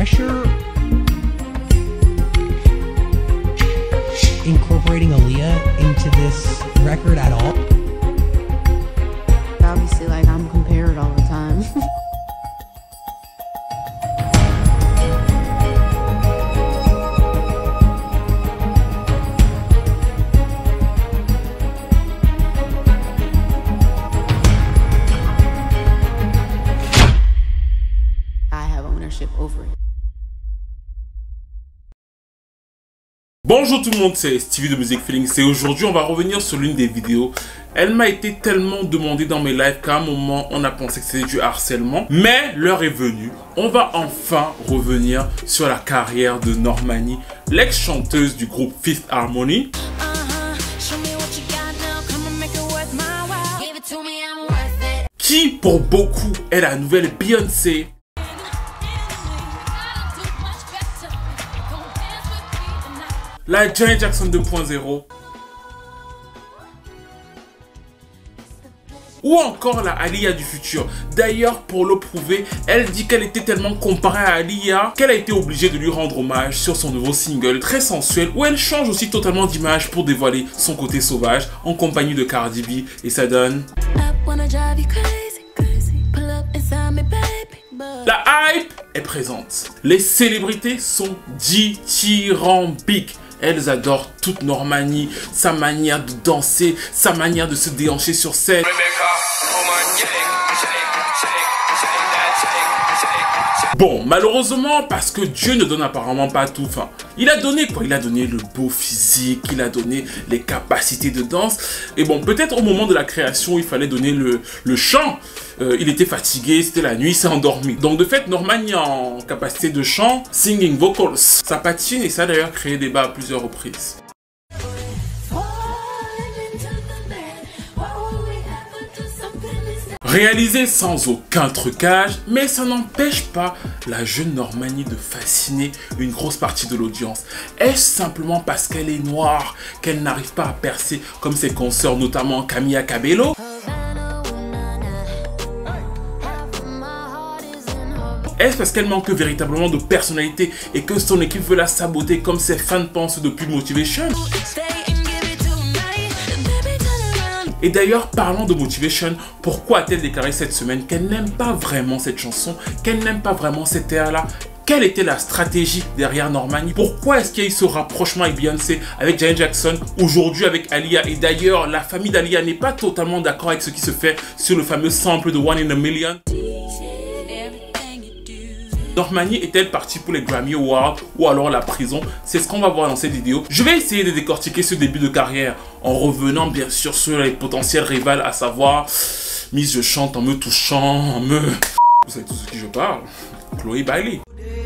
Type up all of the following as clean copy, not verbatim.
pressure incorporating Aaliyah into this record at all? Obviously, like, I'm compared all the time. I have ownership over it. Bonjour tout le monde, c'est Stevie de Music Feelings et aujourd'hui on va revenir sur l'une des vidéos. Elle m'a été tellement demandée dans mes lives qu'à un moment on a pensé que c'était du harcèlement. Mais l'heure est venue, on va enfin revenir sur la carrière de Normani, l'ex-chanteuse du groupe Fifth Harmony. Qui pour beaucoup est la nouvelle Beyoncé. La Janet Jackson 2.0 ou encore la Aaliyah du futur. D'ailleurs, pour le prouver, elle dit qu'elle était tellement comparée à Aaliyah qu'elle a été obligée de lui rendre hommage sur son nouveau single très sensuel où elle change aussi totalement d'image pour dévoiler son côté sauvage en compagnie de Cardi B et ça donne... La hype est présente. Les célébrités sont dithyrambiques. Elles adorent toute Normani, sa manière de danser, sa manière de se déhancher sur scène. Bon, malheureusement, parce que Dieu ne donne apparemment pas tout. Enfin, il a donné quoi? Il a donné le beau physique, il a donné les capacités de danse. Et bon, peut-être au moment de la création, il fallait donner le chant. Il était fatigué, c'était la nuit, il s'est endormi. Donc de fait, Normani en capacité de chant, singing vocals, ça patine et ça a d'ailleurs créé débat à plusieurs reprises. Réalisé sans aucun trucage, mais ça n'empêche pas la jeune Normani de fasciner une grosse partie de l'audience. Est-ce simplement parce qu'elle est noire qu'elle n'arrive pas à percer comme ses consoeurs, notamment Camila Cabello? Est-ce parce qu'elle manque véritablement de personnalité et que son équipe veut la saboter comme ses fans pensent depuis Motivation? Et d'ailleurs, parlant de Motivation, pourquoi a-t-elle déclaré cette semaine qu'elle n'aime pas vraiment cette chanson, qu'elle n'aime pas vraiment cette air-là? Quelle était la stratégie derrière Normani? Pourquoi est-ce qu'il y a eu ce rapprochement avec Beyoncé, avec Janet Jackson, aujourd'hui avec Aaliyah? Et d'ailleurs, la famille d'Aaliyah n'est pas totalement d'accord avec ce qui se fait sur le fameux sample de One in a Million. Normani est-elle partie pour les Grammy Awards ou alors la prison? C'est ce qu'on va voir dans cette vidéo. Je vais essayer de décortiquer ce début de carrière en revenant bien sûr sur les potentiels rivales, à savoir Miss Je Chante en me touchant, Vous savez tous de qui je parle, Chloé Bailey.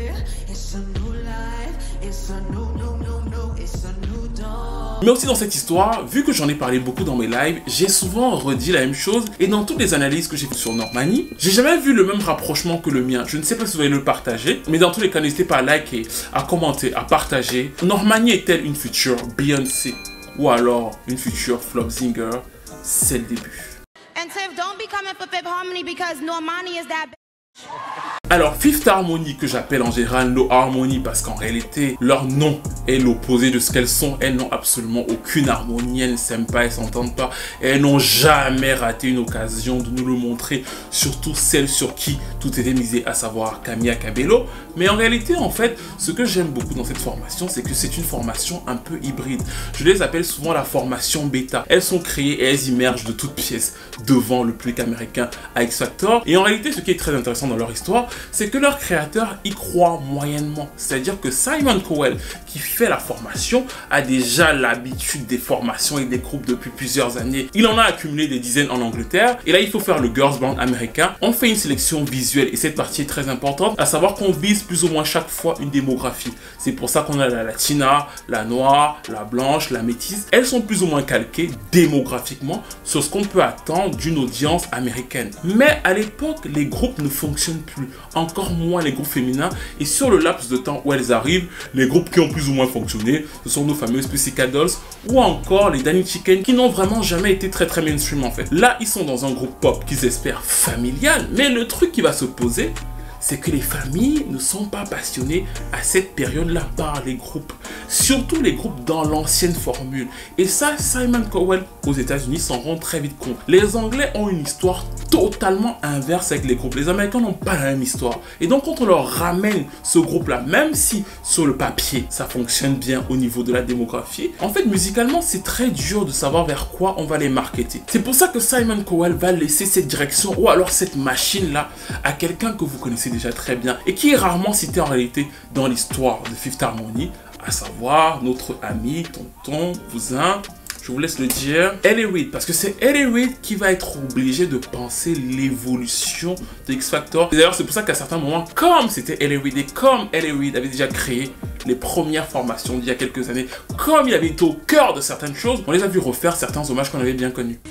Mais aussi dans cette histoire, vu que j'en ai parlé beaucoup dans mes lives, j'ai souvent redit la même chose et dans toutes les analyses que j'ai faites sur Normani, j'ai jamais vu le même rapprochement que le mien. Je ne sais pas si vous allez le partager, mais dans tous les cas, n'hésitez pas à liker, à commenter, à partager. Normani est-elle une future Beyoncé ou alors une future Flop Singer? C'est le début. Alors, Fifth Harmony, que j'appelle en général No Harmony parce qu'en réalité, leur nom est l'opposé de ce qu'elles sont. Elles n'ont absolument aucune harmonie, elles ne s'aiment pas, elles ne s'entendent pas. Elles n'ont jamais raté une occasion de nous le montrer, surtout celle sur qui tout était misé, à savoir Camila Cabello. Mais en réalité, en fait, ce que j'aime beaucoup dans cette formation, c'est que c'est une formation un peu hybride. Je les appelle souvent la formation bêta. Elles sont créées et elles immergent de toutes pièces devant le public américain à X Factor. Et en réalité, ce qui est très intéressant dans leur histoire, c'est que leur créateur y croit moyennement. C'est-à-dire que Simon Cowell, qui fait la formation, a déjà l'habitude des formations et des groupes depuis plusieurs années. Il en a accumulé des dizaines en Angleterre. Et là, il faut faire le girls band américain. On fait une sélection visuelle et cette partie est très importante, à savoir qu'on vise plus ou moins chaque fois une démographie. C'est pour ça qu'on a la latina, la noire, la blanche, la métisse. Elles sont plus ou moins calquées démographiquement sur ce qu'on peut attendre d'une audience américaine. Mais à l'époque, les groupes ne fonctionnent plus. Encore moins les groupes féminins. Et sur le laps de temps où elles arrivent, les groupes qui ont plus ou moins fonctionné, ce sont nos fameuses Pussycat Dolls ou encore les Danny Chicken qui n'ont vraiment jamais été très mainstream en fait. Là, ils sont dans un groupe pop qu'ils espèrent familial. Mais le truc qui va se poser, c'est que les familles ne sont pas passionnées à cette période-là par les groupes. Surtout les groupes dans l'ancienne formule. Et ça, Simon Cowell aux États-Unis s'en rend très vite compte. Les Anglais ont une histoire totalement inverse avec les groupes. Les Américains n'ont pas la même histoire. Et donc quand on leur ramène ce groupe-là, même si sur le papier, ça fonctionne bien au niveau de la démographie, en fait, musicalement, c'est très dur de savoir vers quoi on va les marketer. C'est pour ça que Simon Cowell va laisser cette direction ou alors cette machine-là à quelqu'un que vous connaissez déjà très bien et qui est rarement cité en réalité dans l'histoire de Fifth Harmony, à savoir notre ami, tonton, cousin, je vous laisse le dire, Ellie Reed, parce que c'est Ellie Reed qui va être obligé de penser l'évolution de X Factor. D'ailleurs, c'est pour ça qu'à certains moments, comme c'était Ellie Reed et comme Ellie Reed avait déjà créé les premières formations d'il y a quelques années, comme il avait été au cœur de certaines choses, on les a vu refaire certains hommages qu'on avait bien connus.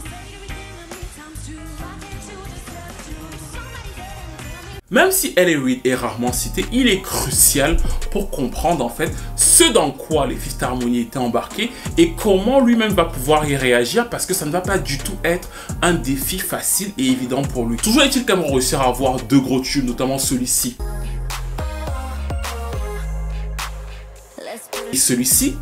Même si Ellie Reed est rarement cité, il est crucial pour comprendre en fait ce dans quoi les Fifth Harmony étaient embarqués et comment lui-même va pouvoir y réagir parce que ça ne va pas du tout être un défi facile et évident pour lui. Toujours est-il quand même réussir à avoir deux gros tubes, notamment celui-ci. Et celui-ci.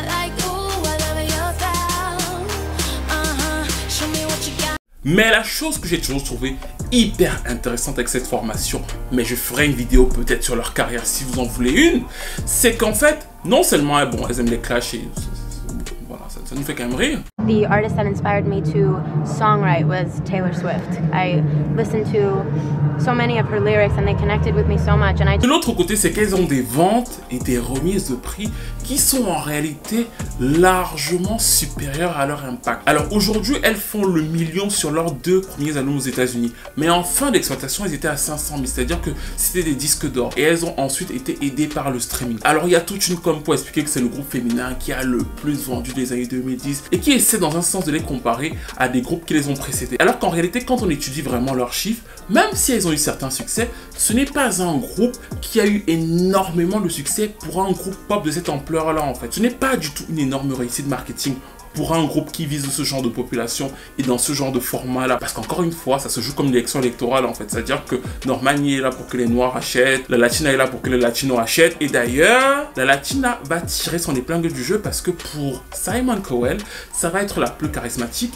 Mais la chose que j'ai toujours trouvé hyper intéressante avec cette formation, mais je ferai une vidéo peut-être sur leur carrière si vous en voulez une, c'est qu'en fait, non seulement bon, elles aiment les clashs et voilà, ça nous fait quand même rire. The artist that inspired me to songwrite was Taylor Swift. I listened to so many of her lyrics and they connected with me so much. De l'autre côté, c'est qu'elles ont des ventes et des remises de prix qui sont en réalité largement supérieures à leur impact. Alors aujourd'hui, elles font le million sur leurs deux premiers albums aux États-Unis. Mais en fin d'exploitation, elles étaient à 500 000, c'est-à-dire que c'était des disques d'or. Et elles ont ensuite été aidées par le streaming. Alors il y a toute une com pour expliquer que c'est le groupe féminin qui a le plus vendu des années 2010 et qui essaie dans un sens de les comparer à des groupes qui les ont précédés. Alors qu'en réalité, quand on étudie vraiment leurs chiffres, même si elles ont eu certains succès, ce n'est pas un groupe qui a eu énormément de succès pour un groupe pop de cette ampleur-là en fait. Ce n'est pas du tout une énorme réussite marketing pour un groupe qui vise ce genre de population et dans ce genre de format-là. Parce qu'encore une fois, ça se joue comme une élection électorale en fait. C'est-à-dire que Norman est là pour que les Noirs achètent, la Latina est là pour que les Latinos achètent. Et d'ailleurs, la Latina va tirer son épingle du jeu parce que pour Simon Cowell, ça va être la plus charismatique.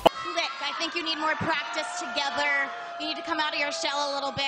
I think you need more practice together. You need to come out of your shell a little bit.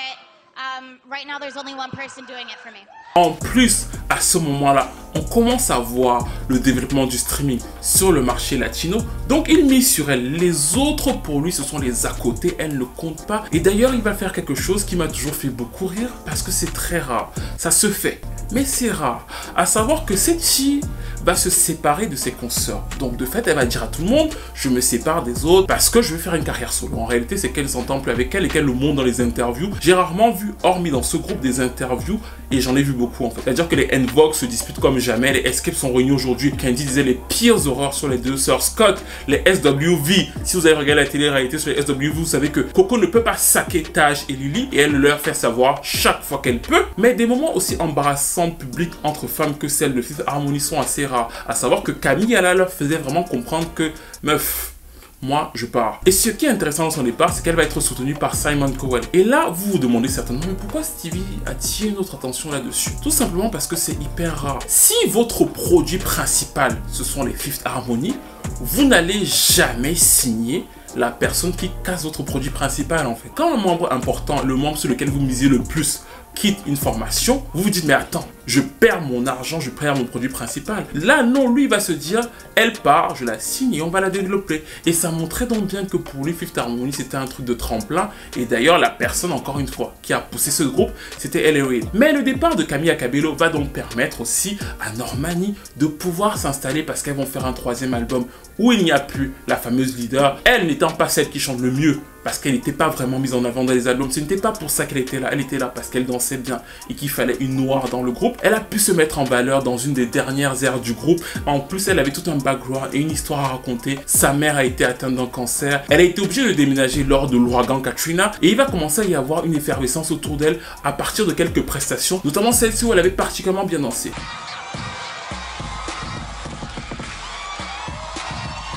Right now, there's only one person doing it for me. En plus, à ce moment-là, on commence à voir le développement du streaming sur le marché latino. Donc, il mise sur elle. Les autres, pour lui, ce sont les à côté. Elle ne compte pas. Et d'ailleurs, il va faire quelque chose qui m'a toujours fait beaucoup rire parce que c'est très rare. Ça se fait, mais c'est rare. À savoir que cette fille va se séparer de ses consoeurs. Donc, de fait, elle va dire à tout le monde, je me sépare des autres parce que je veux faire une carrière solo. En réalité, c'est qu'elle s'entend plus avec elle et qu'elle le montre dans les interviews. J'ai rarement vu, hormis dans ce groupe, des interviews et j'en ai vu beaucoup en fait. C'est-à-dire que les N-Vox se disputent comme jamais, les Escapes sont réunis aujourd'hui. Candy disait les pires horreurs sur les deux sœurs Scott, les SWV. Si vous avez regardé la télé-réalité sur les SWV, vous savez que Coco ne peut pas saquer Taj et Lily et elle leur fait savoir chaque fois qu'elle peut. Mais des moments aussi embarrassants publics entre femmes que celles de Fifth Harmony sont assez rares. À savoir que Camille Ala leur faisait vraiment comprendre que meuf, moi, je pars. Et ce qui est intéressant dans son départ, c'est qu'elle va être soutenue par Simon Cowell. Et là, vous vous demandez certainement, mais pourquoi Stevie attire notre attention là-dessus? Tout simplement parce que c'est hyper rare. Si votre produit principal, ce sont les Fifth Harmony, vous n'allez jamais signer la personne qui casse votre produit principal en fait. Quand un membre important, le membre sur lequel vous misez le plus, quitte une formation, vous vous dites mais attends, je perds mon argent, je perds mon produit principal. Là non, lui va se dire, elle part, je la signe et on va la développer. Et ça montrait donc bien que pour lui, Fifth Harmony c'était un truc de tremplin. Et d'ailleurs la personne encore une fois qui a poussé ce groupe, c'était Ellie Reed. Mais le départ de Camila Cabello va donc permettre aussi à Normani de pouvoir s'installer parce qu'elles vont faire un troisième album où il n'y a plus la fameuse leader, elle n'étant pas celle qui chante le mieux parce qu'elle n'était pas vraiment mise en avant dans les albums. Ce n'était pas pour ça qu'elle était là. Elle était là parce qu'elle dansait bien et qu'il fallait une noire dans le groupe. Elle a pu se mettre en valeur dans une des dernières ères du groupe. En plus, elle avait tout un background et une histoire à raconter. Sa mère a été atteinte d'un cancer. Elle a été obligée de déménager lors de l'ouragan Katrina et il va commencer à y avoir une effervescence autour d'elle à partir de quelques prestations, notamment celle-ci où elle avait particulièrement bien dansé.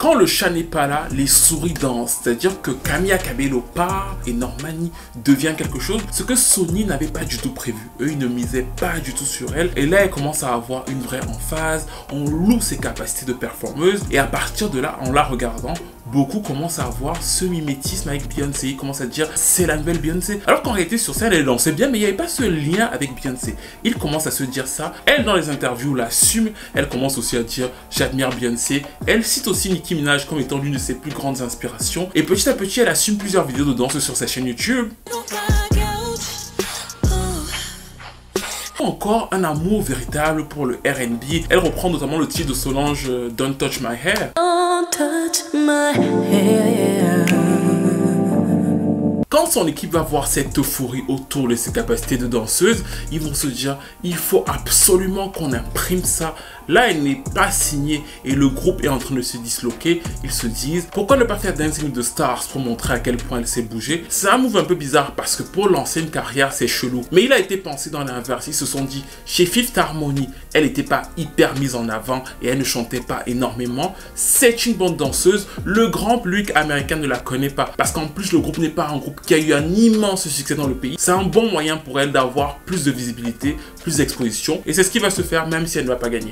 Quand le chat n'est pas là, les souris dansent. C'est-à-dire que Camila Cabello part et Normani devient quelque chose, ce que Sony n'avait pas du tout prévu. Eux, ils ne misaient pas du tout sur elle. Et là, elle commence à avoir une vraie emphase. On loue ses capacités de performeuse. Et à partir de là, en la regardant, beaucoup commencent à avoir ce mimétisme avec Beyoncé. Ils commencent à dire c'est la nouvelle Beyoncé. Alors qu'en réalité, sur scène, elle dansait bien, mais il n'y avait pas ce lien avec Beyoncé. Ils commencent à se dire ça. Elle, dans les interviews, l'assume. Elle commence aussi à dire j'admire Beyoncé. Elle cite aussi Nicki Minaj comme étant l'une de ses plus grandes inspirations. Et petit à petit, elle assume plusieurs vidéos de danse sur sa chaîne YouTube. Encore un amour véritable pour le R&B. Elle reprend notamment le titre de Solange Don't Touch My Hair. Don't touch my hair. Quand son équipe va voir cette euphorie autour de ses capacités de danseuse, ils vont se dire il faut absolument qu'on imprime ça. Là, elle n'est pas signée et le groupe est en train de se disloquer. Ils se disent pourquoi ne pas faire Dancing with the Stars pour montrer à quel point elle sait bouger. C'est un move un peu bizarre parce que pour lancer une carrière, c'est chelou. Mais il a été pensé dans l'inverse. Ils se sont dit chez Fifth Harmony, elle n'était pas hyper mise en avant et elle ne chantait pas énormément. C'est une bonne danseuse. Le grand public américain ne la connaît pas parce qu'en plus, le groupe n'est pas un groupe qui a eu un immense succès dans le pays. C'est un bon moyen pour elle d'avoir plus de visibilité, plus d'exposition et c'est ce qui va se faire même si elle ne va pas gagner.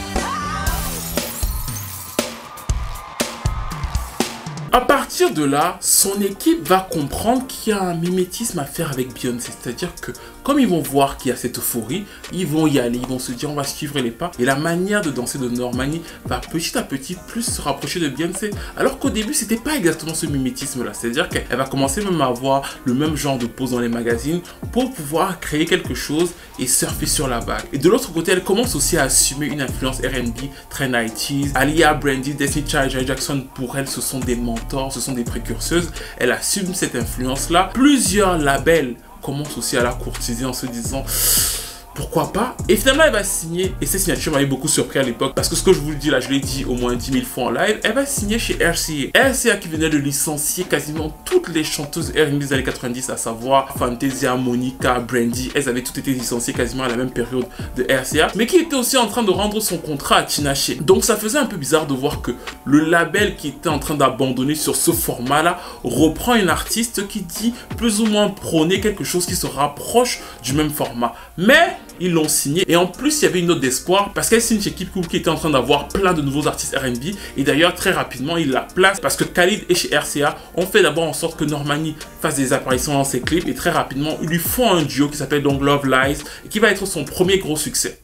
À partir de là, son équipe va comprendre qu'il y a un mimétisme à faire avec Beyoncé. C'est-à-dire que comme ils vont voir qu'il y a cette euphorie, ils vont y aller, ils vont se dire on va suivre les pas. Et la manière de danser de Normani va petit à petit plus se rapprocher de Beyoncé. Alors qu'au début, c'était pas exactement ce mimétisme-là. C'est-à-dire qu'elle va commencer même à avoir le même genre de pose dans les magazines pour pouvoir créer quelque chose et surfer sur la vague. Et de l'autre côté, elle commence aussi à assumer une influence R&B très 90s. Aaliyah, Brandy, Destiny Child, Janet Jackson, pour elle, ce sont des mentors, ce sont des précurseuses. Elle assume cette influence-là. Plusieurs labels commencent aussi à la courtiser en se disant pourquoi pas. Et finalement elle va signer, et cette signature m'avait beaucoup surpris à l'époque parce que ce que je vous le dis là, je l'ai dit au moins 10 000 fois en live, elle va signer chez RCA. RCA qui venait de licencier quasiment toutes les chanteuses R&B des années 90, à savoir Fantasia, Monica, Brandy. Elles avaient toutes été licenciées quasiment à la même période de RCA, mais qui était aussi en train de rendre son contrat à Tinashe. Donc ça faisait un peu bizarre de voir que le label qui était en train d'abandonner sur ce format là reprend une artiste qui dit plus ou moins prôner quelque chose qui se rapproche du même format. Mais ils l'ont signé et en plus il y avait une note d'espoir parce qu'elle signe chez Kid Cool qui était en train d'avoir plein de nouveaux artistes R&B et d'ailleurs très rapidement il la place parce que Khalid et chez RCA ont fait d'abord en sorte que Normani fasse des apparitions dans ses clips et très rapidement ils lui font un duo qui s'appelle donc Love Lies et qui va être son premier gros succès.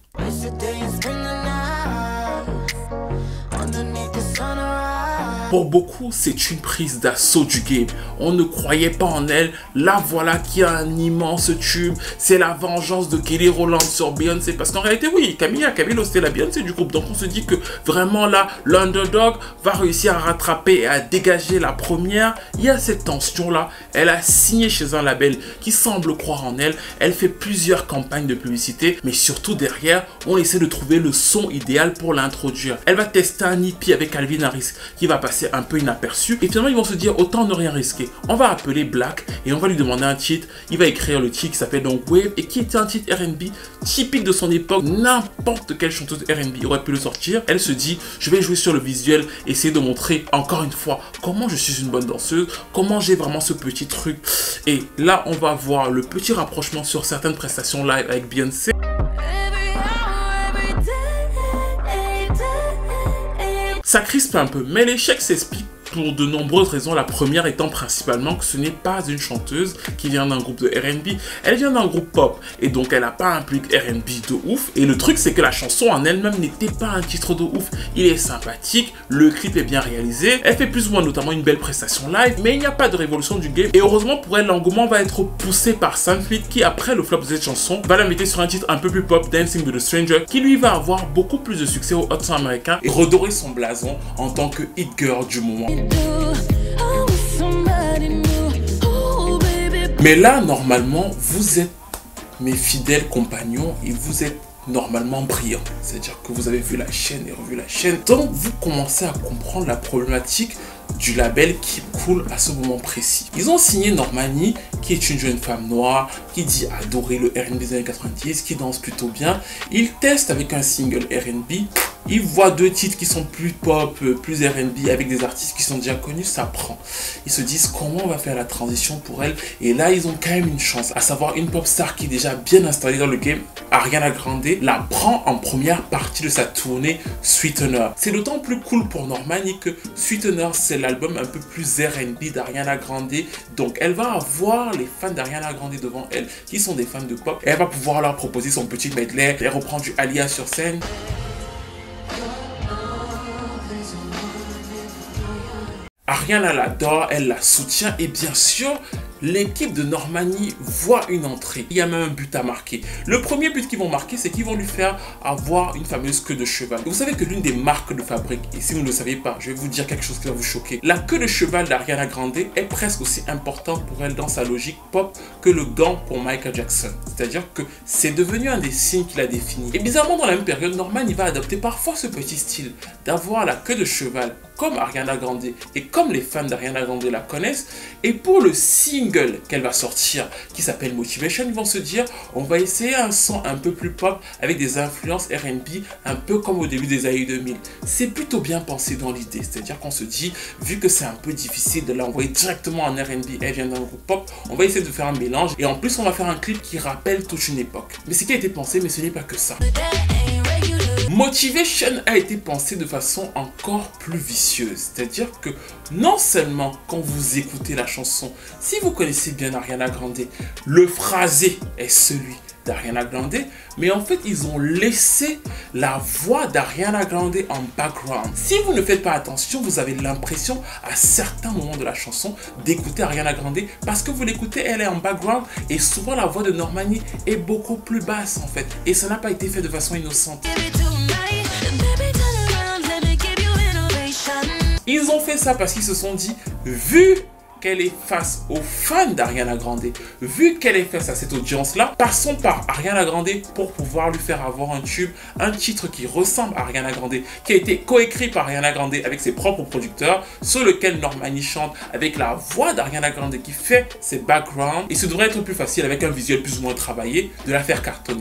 Pour beaucoup, c'est une prise d'assaut du game. On ne croyait pas en elle. Là, voilà qui a un immense tube. C'est la vengeance de Kelly Rowland sur Beyoncé. Parce qu'en réalité, oui, Camila Cabello, c'était la Beyoncé du groupe. Donc, on se dit que vraiment là, l'underdog va réussir à rattraper et à dégager la première. Il y a cette tension-là. Elle a signé chez un label qui semble croire en elle. Elle fait plusieurs campagnes de publicité. Mais surtout, derrière, on essaie de trouver le son idéal pour l'introduire. Elle va tester un hippie avec Calvin Harris qui va passer un peu inaperçu et finalement ils vont se dire autant ne rien risquer. On va appeler Black et on va lui demander un titre. Il va écrire le titre qui s'appelle donc Wave et qui était un titre R&B typique de son époque. N'importe quelle chanteuse R&B aurait pu le sortir. Elle se dit je vais jouer sur le visuel, essayer de montrer encore une fois comment je suis une bonne danseuse, comment j'ai vraiment ce petit truc. Et là on va voir le petit rapprochement sur certaines prestations live avec Beyoncé. Ça crispe un peu, mais l'échec s'explique pour de nombreuses raisons. La première étant principalement que ce n'est pas une chanteuse qui vient d'un groupe de R&B, elle vient d'un groupe pop et donc elle n'a pas un public R&B de ouf. Et le truc c'est que la chanson en elle-même n'était pas un titre de ouf. Il est sympathique, le clip est bien réalisé, elle fait plus ou moins notamment une belle prestation live, mais il n'y a pas de révolution du game. Et heureusement pour elle, l'engouement va être poussé par Sam Smith qui après le flop de cette chanson va la mettre sur un titre un peu plus pop, Dancing with a Stranger, qui lui va avoir beaucoup plus de succès au Hot 100 américain et redorer son blason en tant que hit girl du moment. Mais là, normalement, vous êtes mes fidèles compagnons et vous êtes normalement brillants. C'est-à-dire que vous avez vu la chaîne et revu la chaîne. Donc, vous commencez à comprendre la problématique du label Keep Cool à ce moment précis. Ils ont signé Normani, qui est une jeune femme noire, qui dit adorer le R&B des années 90, qui danse plutôt bien. Ils testent avec un single R&B. Il voit deux titres qui sont plus pop, plus R&B avec des artistes qui sont déjà connus, ça prend. Ils se disent comment on va faire la transition pour elle. Et là, ils ont quand même une chance, à savoir une pop star qui est déjà bien installée dans le game. Ariana Grande la prend en première partie de sa tournée Sweetener. C'est d'autant plus cool pour Normani que Sweetener, c'est l'album un peu plus R&B d'Ariana Grande. Donc elle va avoir les fans d'Ariana Grande devant elle qui sont des fans de pop. Et elle va pouvoir leur proposer son petit medley. Elle reprend du Aaliyah sur scène. Ariana l'adore, elle la soutient et bien sûr, l'équipe de Normani voit une entrée. Il y a même un but à marquer. Le premier but qu'ils vont marquer, c'est qu'ils vont lui faire avoir une fameuse queue de cheval. Vous savez que l'une des marques de fabrique, et si vous ne le savez pas, je vais vous dire quelque chose qui va vous choquer. La queue de cheval d'Ariana Grande est presque aussi importante pour elle dans sa logique pop que le gant pour Michael Jackson. C'est-à-dire que c'est devenu un des signes qui l'a défini. Et bizarrement, dans la même période, Normani va adopter parfois ce petit style d'avoir la queue de cheval comme Ariana Grande et comme les fans d'Ariana Grande la connaissent. Et pour le single qu'elle va sortir qui s'appelle Motivation, ils vont se dire on va essayer un son un peu plus pop avec des influences R&B un peu comme au début des années 2000. C'est plutôt bien pensé dans l'idée, c'est-à-dire qu'on se dit vu que c'est un peu difficile de l'envoyer directement en R&B, elle vient d'un groupe pop, on va essayer de faire un mélange et en plus on va faire un clip qui rappelle toute une époque. Mais c'est qui a été pensé, mais ce n'est pas que ça. Motivation a été pensé de façon encore plus vicieuse, c'est-à-dire que non seulement quand vous écoutez la chanson, si vous connaissez bien Ariana Grande, le phrasé est celui d'Ariana Grande, mais en fait ils ont laissé la voix d'Ariana Grande en background. Si vous ne faites pas attention, vous avez l'impression à certains moments de la chanson d'écouter Ariana Grande parce que vous l'écoutez, elle est en background et souvent la voix de Normani est beaucoup plus basse en fait et ça n'a pas été fait de façon innocente. Ils ont fait ça parce qu'ils se sont dit, vu qu'elle est face aux fans d'Ariana Grande, vu qu'elle est face à cette audience-là, passons par Ariana Grande pour pouvoir lui faire avoir un tube, un titre qui ressemble à Ariana Grande, qui a été coécrit par Ariana Grande avec ses propres producteurs, sur lequel Normani chante avec la voix d'Ariana Grande qui fait ses backgrounds. Et ce devrait être plus facile avec un visuel plus ou moins travaillé de la faire cartonner.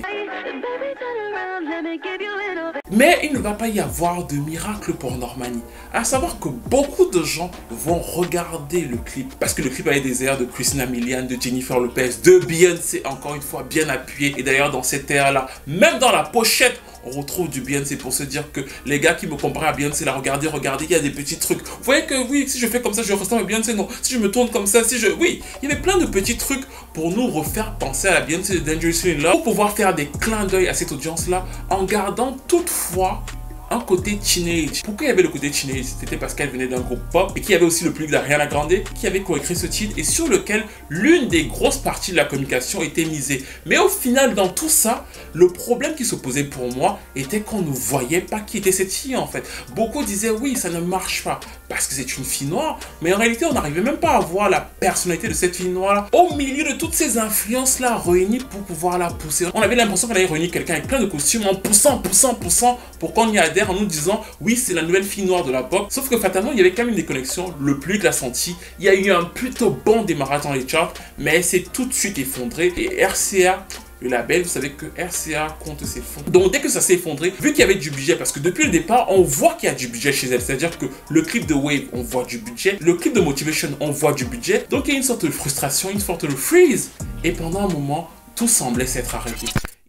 Mais il ne va pas y avoir de miracle pour Normani. À savoir que beaucoup de gens vont regarder le clip parce que le clip avait des airs de Christina Milian, de Jennifer Lopez, de Beyoncé, encore une fois bien appuyé. Et d'ailleurs dans cette ère-là, même dans la pochette, on retrouve du Beyoncé pour se dire que les gars qui me comparaient à Beyoncé, là, regardez, il y a des petits trucs. Vous voyez que oui, si je fais comme ça, je ressemble à Beyoncé, non. Si je me tourne comme ça, oui, il y avait plein de petits trucs pour nous refaire penser à la Beyoncé de Dangerously in Love, pour pouvoir faire des clins d'œil à cette audience-là, en gardant toutefois un côté teenage. Pourquoi il y avait le côté teenage? C'était parce qu'elle venait d'un groupe pop et qu'il y avait aussi le public d'Ariana Grande qui avait coécrit ce titre et sur lequel l'une des grosses parties de la communication était misée. Mais au final, dans tout ça, le problème qui se posait pour moi était qu'on ne voyait pas qui était cette fille en fait. Beaucoup disaient oui, ça ne marche pas parce que c'est une fille noire, mais en réalité, on n'arrivait même pas à voir la personnalité de cette fille noire au milieu de toutes ces influences-là réunies pour pouvoir la pousser. On avait l'impression qu'on avait réuni quelqu'un avec plein de costumes en poussant pour qu'on y adhère en nous disant oui, c'est la nouvelle fille noire de la pop. Sauf que fatalement, il y avait quand même une déconnexion. Le public l'a senti. Il y a eu un plutôt bon démarrage dans les charts, mais elle s'est tout de suite effondrée. Et RCA, le label, vous savez que RCA compte ses fonds. Donc dès que ça s'est effondré, vu qu'il y avait du budget, parce que depuis le départ, on voit qu'il y a du budget chez elle. C'est-à-dire que le clip de Wave, on voit du budget. Le clip de Motivation, on voit du budget. Donc il y a une sorte de frustration, une sorte de freeze. Et pendant un moment, tout semblait s'être arrêté.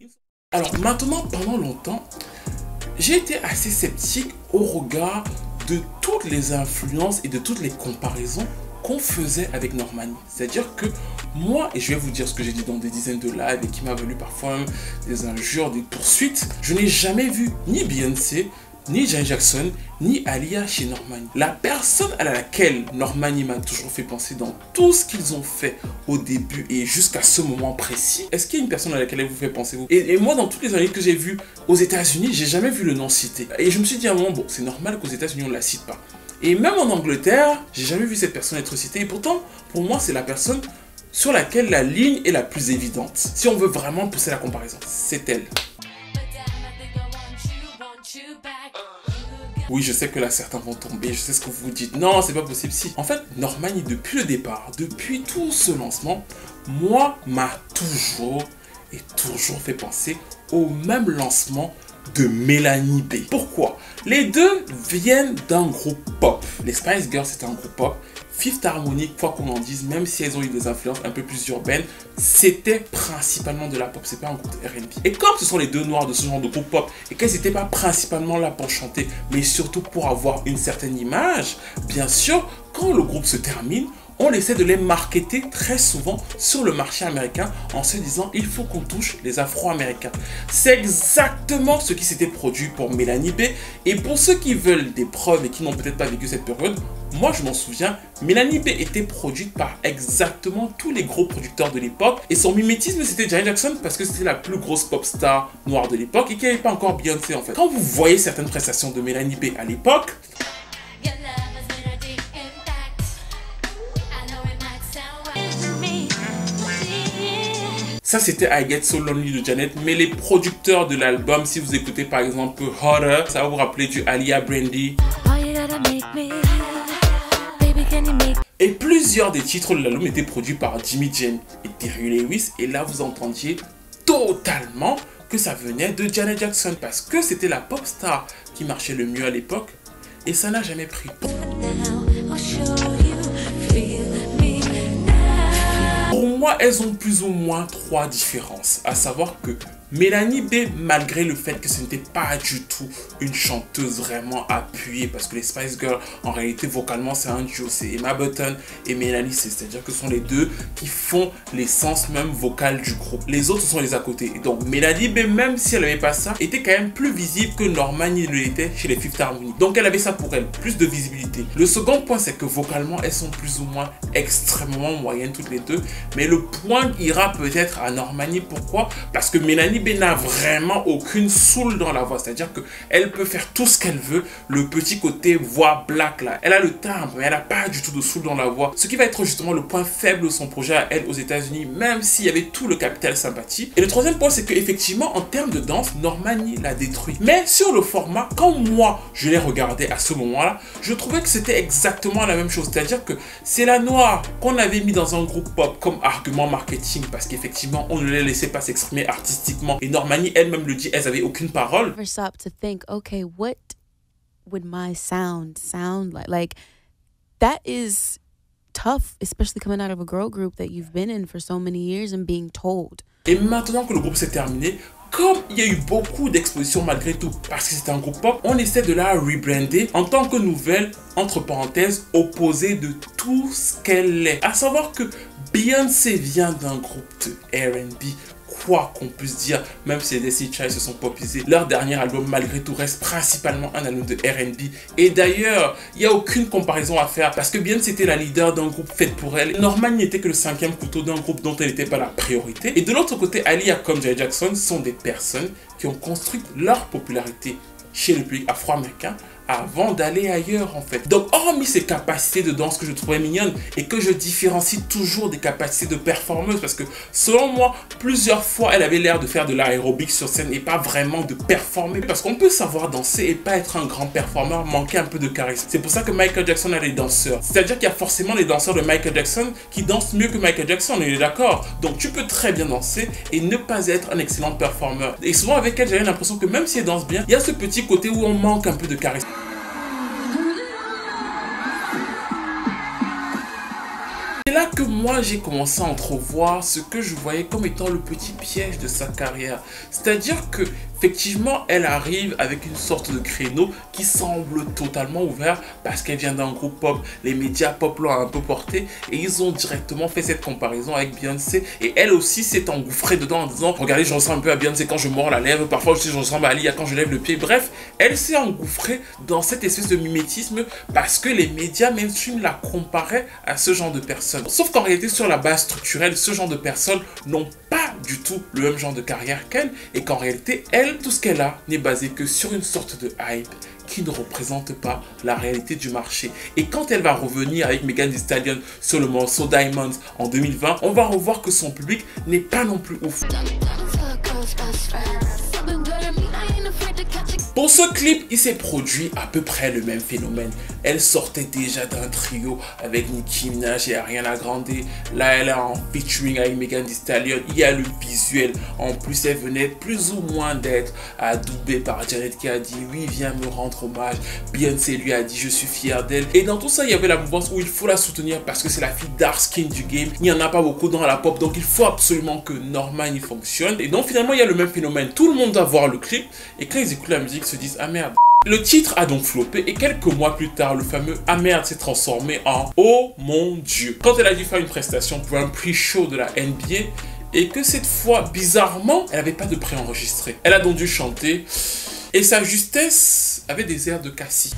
Alors maintenant, pendant longtemps, j'ai été assez sceptique au regard de toutes les influences et de toutes les comparaisons qu'on faisait avec Normani. C'est-à-dire que moi, et je vais vous dire ce que j'ai dit dans des dizaines de lives et qui m'a valu parfois des injures, des poursuites, je n'ai jamais vu ni Beyoncé, ni Janet Jackson, ni Aaliyah chez Normani. La personne à laquelle Normani m'a toujours fait penser dans tout ce qu'ils ont fait au début et jusqu'à ce moment précis, est-ce qu'il y a une personne à laquelle elle vous fait penser vous? Et moi, dans toutes les années que j'ai vues aux États-Unis, j'ai jamais vu le nom cité. Et je me suis dit à un moment, bon, c'est normal qu'aux États-Unis on ne la cite pas. Et même en Angleterre, j'ai jamais vu cette personne être citée. Et pourtant, pour moi, c'est la personne sur laquelle la ligne est la plus évidente. Si on veut vraiment pousser la comparaison, c'est elle. Oui, je sais que là, certains vont tomber, je sais ce que vous vous dites. Non, c'est pas possible. Si. En fait, Normani, depuis le départ, depuis tout ce lancement, moi, m'a toujours fait penser au même lancement de Melanie B. Pourquoi? Les deux viennent d'un groupe pop. Les Spice Girls, c'était un groupe pop. Fifth Harmony, quoi qu'on en dise, même si elles ont eu des influences un peu plus urbaines, c'était principalement de la pop, c'est pas un groupe de R&B. Et comme ce sont les deux noirs de ce genre de groupe pop, et qu'elles n'étaient pas principalement là pour chanter, mais surtout pour avoir une certaine image, bien sûr, quand le groupe se termine, on essaie de les marketer très souvent sur le marché américain en se disant il faut qu'on touche les Afro-Américains. C'est exactement ce qui s'était produit pour Melanie B. Et pour ceux qui veulent des preuves et qui n'ont peut-être pas vécu cette période, moi je m'en souviens, Melanie B était produite par exactement tous les gros producteurs de l'époque. Et son mimétisme c'était Janet Jackson parce que c'était la plus grosse pop star noire de l'époque et qu'il n'y avait pas encore Beyoncé en fait. Quand vous voyez certaines prestations de Melanie B à l'époque, ça c'était I Get So Lonely de Janet, mais les producteurs de l'album, si vous écoutez par exemple Hotter, ça va vous rappeler du Alia Brandy. Et plusieurs des titres de l'album étaient produits par Jimmy Jam et Terry Lewis, et là vous entendiez totalement que ça venait de Janet Jackson, parce que c'était la pop star qui marchait le mieux à l'époque, et ça n'a jamais pris. Pour moi, elles ont plus ou moins trois différences, à savoir que Melanie B, malgré le fait que ce n'était pas du tout une chanteuse vraiment appuyée, parce que les Spice Girls, en réalité, vocalement, c'est un duo, c'est Emma Bunton et Melanie C, c'est-à-dire que ce sont les deux qui font l'essence même vocale du groupe. Les autres sont les à côté. Et donc, Melanie B, même si elle n'avait pas ça, était quand même plus visible que Normani le était chez les Fifth Harmony. Donc, elle avait ça pour elle, plus de visibilité. Le second point, c'est que vocalement, elles sont plus ou moins extrêmement moyennes toutes les deux, mais le point ira peut-être à Normani. Pourquoi? Parce que Melanie B n'a vraiment aucune soul dans la voix, c'est-à-dire qu'elle peut faire tout ce qu'elle veut, le petit côté voix black là, elle a le timbre, mais elle n'a pas du tout de soul dans la voix, ce qui va être justement le point faible de son projet à elle aux États-Unis, même s'il y avait tout le capital sympathie. Et le troisième point, c'est qu'effectivement, en termes de danse, Normani l'a détruit. Mais sur le format, quand moi je l'ai regardé à ce moment-là, je trouvais que c'était exactement la même chose, c'est-à-dire que c'est la noire qu'on avait mis dans un groupe pop comme argument marketing, parce qu'effectivement, on ne les laissait pas s'exprimer artistiquement. Et Normani elle-même le dit, elles n'avaient aucune parole. To think, okay, what would my sound like? Like, that is tough, especially coming out of a girl group that you've been in for so many years and being told. Et maintenant que le groupe s'est terminé, comme il y a eu beaucoup d'expositions malgré tout, parce que c'était un groupe pop, on essaie de la rebrander en tant que nouvelle, entre parenthèses, opposée de tout ce qu'elle est. À savoir que Beyoncé vient d'un groupe de R&B, quoi qu'on puisse dire, même si les Destiny Child se sont popisés, leur dernier album malgré tout reste principalement un album de R&B. Et d'ailleurs, il n'y a aucune comparaison à faire parce que Beyoncé était la leader d'un groupe fait pour elle. Normani n'était que le cinquième couteau d'un groupe dont elle n'était pas la priorité. Et de l'autre côté, Aaliyah comme Janet Jackson sont des personnes qui ont construit leur popularité chez le public afro-américain avant d'aller ailleurs en fait. Donc hormis ses capacités de danse que je trouvais mignonnes et que je différencie toujours des capacités de performeuse, parce que selon moi plusieurs fois elle avait l'air de faire de l'aérobic sur scène et pas vraiment de performer, parce qu'on peut savoir danser et pas être un grand performeur, manquer un peu de charisme. C'est pour ça que Michael Jackson a des danseurs, c'est à dire qu'il y a forcément des danseurs de Michael Jackson qui dansent mieux que Michael Jackson, on est d'accord. Donc tu peux très bien danser et ne pas être un excellent performeur, et souvent avec elle j'avais l'impression que même si elle danse bien, il y a ce petit côté où on manque un peu de charisme. C'est là que moi j'ai commencé à entrevoir ce que je voyais comme étant le petit piège de sa carrière. C'est-à-dire que effectivement elle arrive avec une sorte de créneau qui semble totalement ouvert parce qu'elle vient d'un groupe pop. Les médias pop l'ont un peu porté et ils ont directement fait cette comparaison avec Beyoncé, et elle aussi s'est engouffrée dedans en disant regardez, je ressemble un peu à Beyoncé quand je mords la lèvre, parfois aussi je ressemble à Aaliyah quand je lève le pied. Bref, elle s'est engouffrée dans cette espèce de mimétisme parce que les médias mainstream la comparaient à ce genre de personnes. Sauf qu'en réalité, sur la base structurelle, ce genre de personnes n'ont pas du tout le même genre de carrière qu'elle, et qu'en réalité, elle, tout ce qu'elle a n'est basé que sur une sorte de hype qui ne représente pas la réalité du marché. Et quand elle va revenir avec Megan Thee Stallion sur le morceau Diamonds en 2020, on va revoir que son public n'est pas non plus ouf. Pour ce clip, il s'est produit à peu près le même phénomène. Elle sortait déjà d'un trio avec Nicki Minaj et Ariana Grande. Là, elle est en featuring avec Megan Thee Stallion. Il y a le visuel. En plus, elle venait plus ou moins d'être adoubée par Janet qui a dit oui, viens me rendre hommage. Beyoncé lui a dit je suis fier d'elle. Et dans tout ça, il y avait la mouvance où il faut la soutenir parce que c'est la fille dark skin du game. Il n'y en a pas beaucoup dans la pop, donc il faut absolument que Normani fonctionne. Et donc finalement, il y a le même phénomène. Tout le monde doit voir le clip et quand ils écoutent la musique, ils se disent ah merde. Le titre a donc floppé et quelques mois plus tard, le fameux ah merde s'est transformé en oh mon dieu. Quand elle a dû faire une prestation pour un pre-show de la NBA et que cette fois, bizarrement, elle n'avait pas de préenregistré. Elle a donc dû chanter et sa justesse avait des airs de Cassie.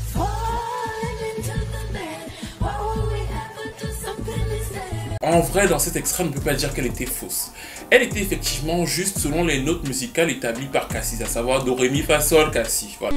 En vrai, dans cet extrait, on ne peut pas dire qu'elle était fausse. Elle était effectivement juste selon les notes musicales établies par Cassie, à savoir Do, Ré, Mi, Fa, Sol, Cassie. Voilà.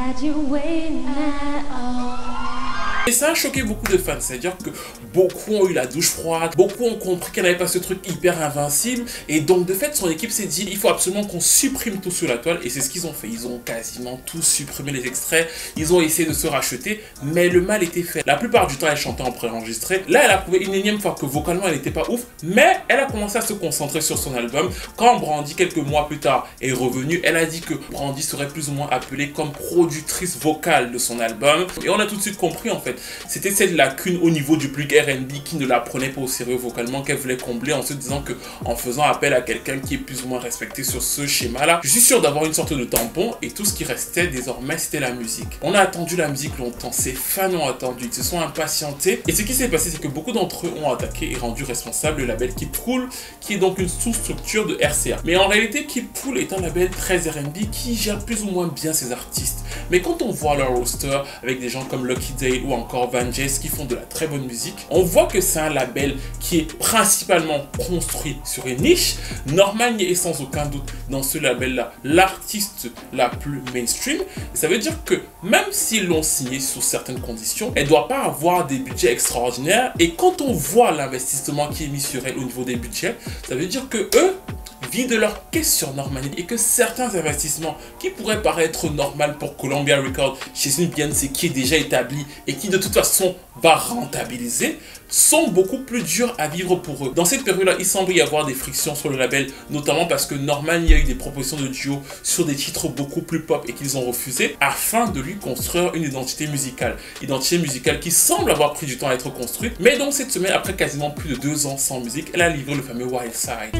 Et ça a choqué beaucoup de fans, c'est-à-dire que beaucoup ont eu la douche froide, beaucoup ont compris qu'elle n'avait pas ce truc hyper invincible, et donc de fait son équipe s'est dit il faut absolument qu'on supprime tout sur la toile, et c'est ce qu'ils ont fait. Ils ont quasiment tous supprimé les extraits, ils ont essayé de se racheter, mais le mal était fait. La plupart du temps elle chantait en préenregistré, là elle a prouvé une énième fois que vocalement elle n'était pas ouf, mais elle a commencé à se concentrer sur son album. Quand Brandy quelques mois plus tard est revenue, elle a dit que Brandy serait plus ou moins appelée comme productrice vocale de son album, et on a tout de suite compris en fait. C'était cette lacune au niveau du public R&B qui ne la prenait pas au sérieux vocalement qu'elle voulait combler en se disant que en faisant appel à quelqu'un qui est plus ou moins respecté sur ce schéma-là, je suis sûr d'avoir une sorte de tampon et tout ce qui restait désormais c'était la musique. On a attendu la musique longtemps, ces fans ont attendu, ils se sont impatientés et ce qui s'est passé c'est que beaucoup d'entre eux ont attaqué et rendu responsable le label Keep Cool qui est donc une sous-structure de RCA. Mais en réalité Keep Cool est un label très R&B qui gère plus ou moins bien ses artistes. Mais quand on voit leur roster avec des gens comme Lucky Day ou encore Van Jess qui font de la très bonne musique, on voit que c'est un label qui est principalement construit sur une niche. Normani est sans aucun doute dans ce label-là l'artiste la plus mainstream. Et ça veut dire que même s'ils l'ont signé sous certaines conditions, elle ne doit pas avoir des budgets extraordinaires. Et quand on voit l'investissement qui est mis sur elle au niveau des budgets, ça veut dire que eux vivent de leur caisse sur Normani et que certains investissements qui pourraient paraître normal pour Columbia Records chez une Beyoncé qui est déjà établie et qui de toute façon va rentabiliser sont beaucoup plus durs à vivre pour eux. Dans cette période-là, il semble y avoir des frictions sur le label, notamment parce que Normani a eu des propositions de duo sur des titres beaucoup plus pop et qu'ils ont refusé afin de lui construire une identité musicale. Identité musicale qui semble avoir pris du temps à être construite, mais donc cette semaine, après quasiment plus de 2 ans sans musique, elle a livré le fameux Wild Side.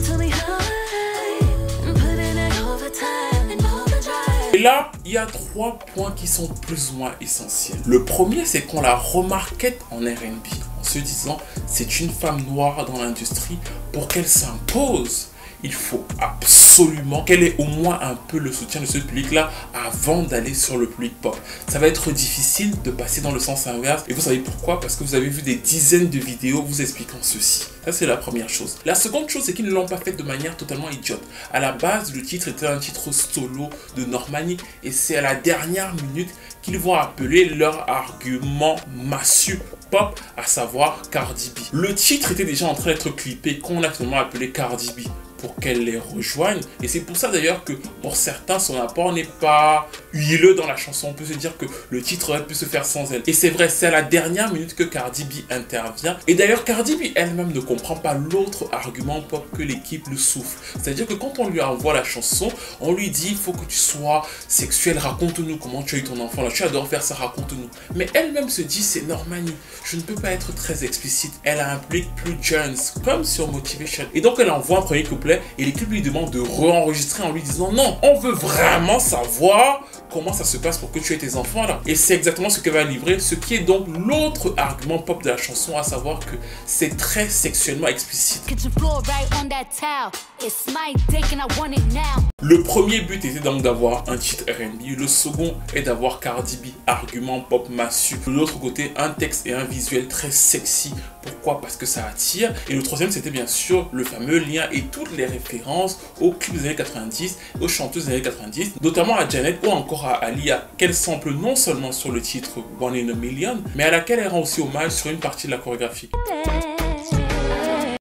Et là, il y a 3 points qui sont plus ou moins essentiels. Le premier, c'est qu'on la remarquait en R&B, en se disant, c'est une femme noire dans l'industrie, pour qu'elle s'impose, il faut absolument qu'elle ait au moins un peu le soutien de ce public-là avant d'aller sur le public pop. Ça va être difficile de passer dans le sens inverse. Et vous savez pourquoi? Parce que vous avez vu des dizaines de vidéos vous expliquant ceci. Ça, c'est la première chose. La seconde chose, c'est qu'ils ne l'ont pas fait de manière totalement idiote. À la base, le titre était un titre solo de Normani. Et c'est à la dernière minute qu'ils vont appeler leur argument massue pop, à savoir Cardi B. Le titre était déjà en train d'être clippé qu'on a finalement appelé Cardi B pour qu'elle les rejoigne. Et c'est pour ça d'ailleurs que pour certains, son apport n'est pas huileux dans la chanson. On peut se dire que le titre aurait pu se faire sans elle. Et c'est vrai, c'est à la dernière minute que Cardi B intervient. Et d'ailleurs, Cardi B elle-même ne comprend pas l'autre argument pop que l'équipe le souffle. C'est-à-dire que quand on lui envoie la chanson, on lui dit, il faut que tu sois sexuel, raconte-nous comment tu as eu ton enfant là, tu adores faire ça, raconte-nous. Mais elle-même se dit, c'est Normani, je ne peux pas être très explicite. Elle a un public plus jeune, comme sur Motivation. Et donc elle envoie un premier couplet et l'équipe lui demande de re-enregistrer en lui disant non, on veut vraiment savoir comment ça se passe pour que tu aies tes enfants là. Et c'est exactement ce qu'elle va livrer, ce qui est donc l'autre argument pop de la chanson, à savoir que c'est très sexuellement explicite. Le premier but était donc d'avoir un titre R&B, le second est d'avoir Cardi B, argument pop massue. De l'autre côté, un texte et un visuel très sexy. Pourquoi? Parce que ça attire. Et le troisième, c'était bien sûr le fameux lien et toutes les références aux clips des années 90, aux chanteuses des années 90, notamment à Janet ou encore à Alia, qu'elle sample non seulement sur le titre One in a Million, mais à laquelle elle rend aussi hommage sur une partie de la chorégraphie.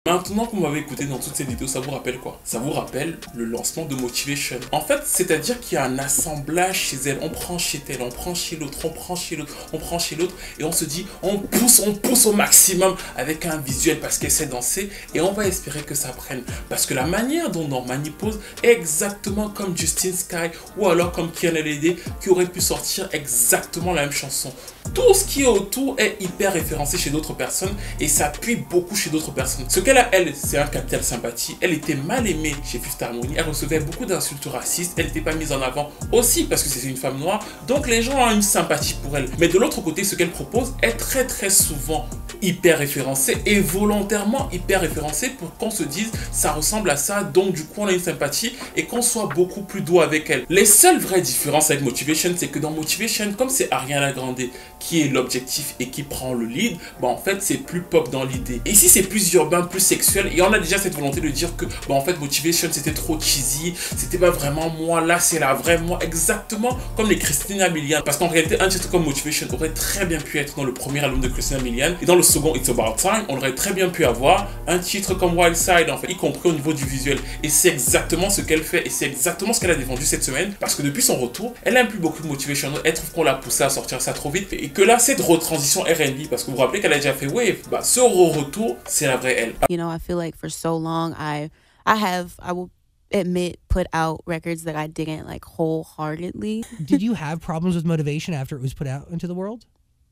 Maintenant que vous m'avez écouté dans toutes ces vidéos, ça vous rappelle quoi? Ça vous rappelle le lancement de Motivation. En fait, c'est-à-dire qu'il y a un assemblage chez elle. On prend chez elle, on prend chez l'autre, on prend chez l'autre, on prend chez l'autre. Et on se dit, on pousse au maximum avec un visuel parce qu'elle sait danser. Et on va espérer que ça prenne. Parce que la manière dont Normani pose est exactement comme Justine Sky ou alors comme Kiana Lede qui aurait pu sortir exactement la même chanson. Tout ce qui est autour est hyper référencé chez d'autres personnes et s'appuie beaucoup chez d'autres personnes. Ce qu'elle a, elle, c'est un capital sympathie. Elle était mal aimée chez Fifth Harmony. Elle recevait beaucoup d'insultes racistes. Elle n'était pas mise en avant aussi parce que c'était une femme noire. Donc les gens ont une sympathie pour elle. Mais de l'autre côté, ce qu'elle propose est très souvent hyper référencé et volontairement hyper référencé pour qu'on se dise ça ressemble à ça, donc du coup on a une sympathie et qu'on soit beaucoup plus doux avec elle. Les seules vraies différences avec Motivation, c'est que dans Motivation, comme c'est Ariana Grande qui est l'objectif et qui prend le lead, bah en fait c'est plus pop dans l'idée. Ici c'est plus urbain, plus sexuel et on a déjà cette volonté de dire que bah en fait Motivation c'était trop cheesy, c'était pas vraiment moi, là c'est la vraie moi, exactement comme les Christina Milian, parce qu'en réalité un titre comme Motivation aurait très bien pu être dans le premier album de Christina Milian et dans le second It's About Time, on aurait très bien pu avoir un titre comme Wild Side en fait, y compris au niveau du visuel. Et c'est exactement ce qu'elle fait et c'est exactement ce qu'elle a défendu cette semaine parce que depuis son retour, elle n'aime plus beaucoup de Motivation. Elle trouve qu'on l'a poussé à sortir ça trop vite et que là, cette retransition R&B, parce que vous vous rappelez qu'elle a déjà fait Wave, bah ce retour, c'est la vraie elle. You know, I feel like for so long I will admit, put out records that I didn't like wholeheartedly. Did you have problems with Motivation after it was put out into the world?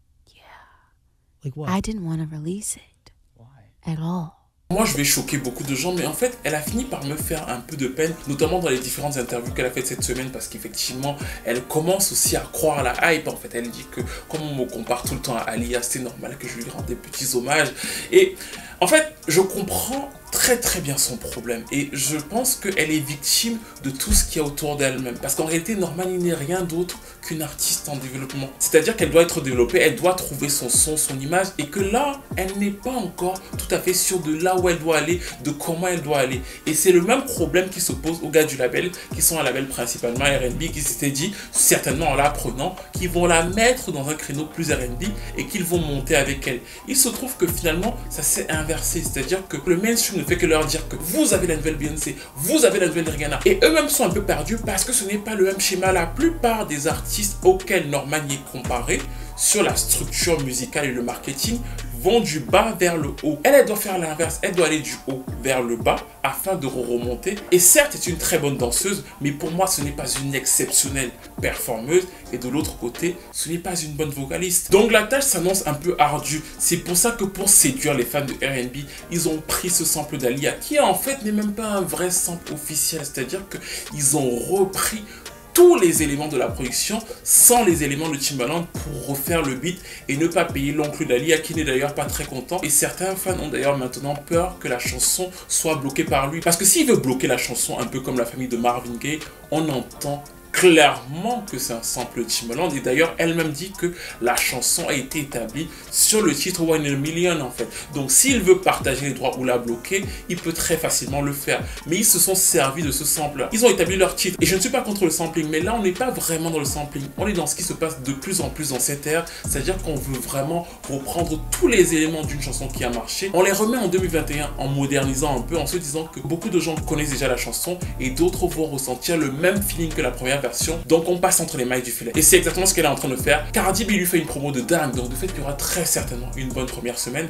Like what? I didn't want to release it. Why? At all. Moi, je vais choquer beaucoup de gens, mais en fait, elle a fini par me faire un peu de peine, notamment dans les différentes interviews qu'elle a faites cette semaine, parce qu'effectivement, elle commence aussi à croire à la hype. En fait, elle dit que, comme on me compare tout le temps à Alia, c'est normal que je lui rende des petits hommages. Et en fait, je comprends très bien son problème et je pense qu'elle est victime de tout ce qu'il y a autour d'elle-même parce qu'en réalité Normani n'est rien d'autre qu'une artiste en développement, c'est-à-dire qu'elle doit être développée, elle doit trouver son son, son image et que là elle n'est pas encore tout à fait sûre de là où elle doit aller, de comment elle doit aller et c'est le même problème qui se pose aux gars du label qui sont un label principalement R&B qui s'était dit certainement en l'apprenant qu'ils vont la mettre dans un créneau plus R&B et qu'ils vont monter avec elle. Il se trouve que finalement ça s'est inversé, c'est-à-dire que le mainstream ne fait que leur dire que vous avez la nouvelle Beyoncé, vous avez la nouvelle Rihanna et eux-mêmes sont un peu perdus parce que ce n'est pas le même schéma. La plupart des artistes auxquels Normani est comparé sur la structure musicale et le marketing vont du bas vers le haut. Elle doit faire l'inverse, elle doit aller du haut vers le bas afin de remonter. Et certes, c'est une très bonne danseuse, mais pour moi, ce n'est pas une exceptionnelle performeuse. Et de l'autre côté, ce n'est pas une bonne vocaliste. Donc la tâche s'annonce un peu ardue. C'est pour ça que pour séduire les fans de R&B, ils ont pris ce sample d'Alia, qui en fait n'est même pas un vrai sample officiel. C'est-à-dire qu'ils ont repris tous les éléments de la production sans les éléments de Timbaland pour refaire le beat et ne pas payer l'oncle d'Alia qui n'est d'ailleurs pas très content et certains fans ont d'ailleurs maintenant peur que la chanson soit bloquée par lui parce que s'il veut bloquer la chanson un peu comme la famille de Marvin Gaye, on entend clairement que c'est un sample de Timbaland et d'ailleurs elle-même dit que la chanson a été établie sur le titre One in a Million en fait. Donc s'il veut partager les droits ou la bloquer, il peut très facilement le faire. Mais ils se sont servis de ce sample. Ils ont établi leur titre et je ne suis pas contre le sampling, mais là on n'est pas vraiment dans le sampling. On est dans ce qui se passe de plus en plus dans cette ère, c'est-à-dire qu'on veut vraiment reprendre tous les éléments d'une chanson qui a marché. On les remet en 2021 en modernisant un peu, en se disant que beaucoup de gens connaissent déjà la chanson et d'autres vont ressentir le même feeling que la première version, donc on passe entre les mailles du filet et c'est exactement ce qu'elle est en train de faire. Cardi B lui fait une promo de dingue, donc de fait il y aura très certainement une bonne première semaine,